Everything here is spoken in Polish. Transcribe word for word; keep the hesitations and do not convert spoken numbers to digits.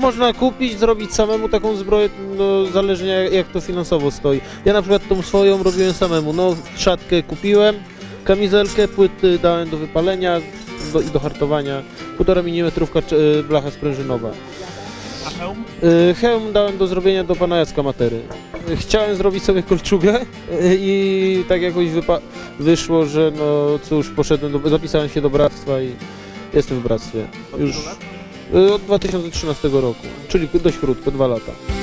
można kupić, zrobić samemu taką zbroję, no zależnie jak, jak to finansowo stoi. Ja na przykład tą swoją robiłem samemu, no szatkę kupiłem, kamizelkę, płyty dałem do wypalenia do, i do hartowania, półtora milimetrówka blacha sprężynowa. A hełm? Hełm dałem do zrobienia do pana Jacka Matery. Chciałem zrobić sobie kolczugę i tak jakoś wyszło, że no cóż, poszedłem do, zapisałem się do bractwa i jestem w bractwie. Już od dwa tysiące trzynastego roku, czyli dość krótko, dwa lata.